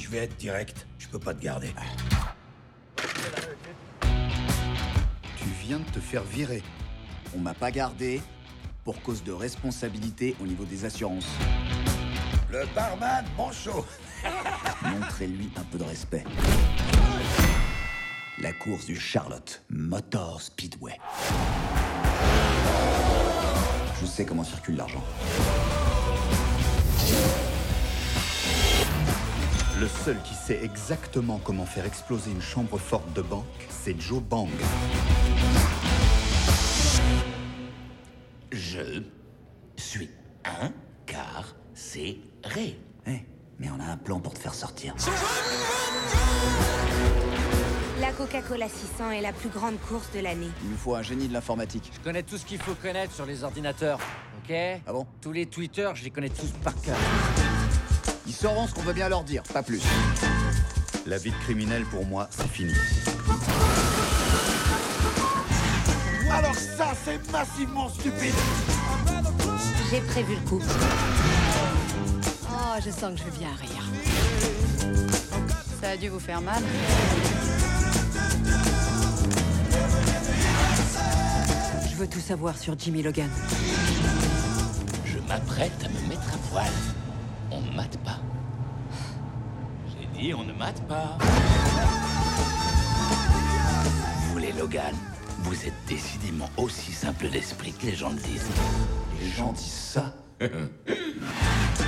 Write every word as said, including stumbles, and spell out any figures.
Je vais être direct. Je peux pas te garder. Tu viens de te faire virer. On m'a pas gardé pour cause de responsabilité au niveau des assurances. Le barman manchot. Montrez-lui un peu de respect. La course du Charlotte Motor Speedway. Je sais comment circule l'argent. Le seul qui sait exactement comment faire exploser une chambre forte de banque, c'est Joe Bang. Je suis incarcéré. Eh, mais on a un plan pour te faire sortir. La Coca-Cola six cents est la plus grande course de l'année. Il nous faut un génie de l'informatique. Je connais tout ce qu'il faut connaître sur les ordinateurs, ok? Ah bon? Tous les tweeters, je les connais tous par cœur. Ils sauront ce qu'on veut bien leur dire, pas plus. La vie de criminel, pour moi, c'est fini. Alors ça, c'est massivement stupide. J'ai prévu le coup. Oh, je sens que je vais bien rire. Ça a dû vous faire mal. Je veux tout savoir sur Jimmy Logan. Je m'apprête à me mettre à poil. On ne mate pas. J'ai dit on ne mate pas. Vous les Logan, vous êtes décidément aussi simple d'esprit que les gens le disent. Les gens disent ça.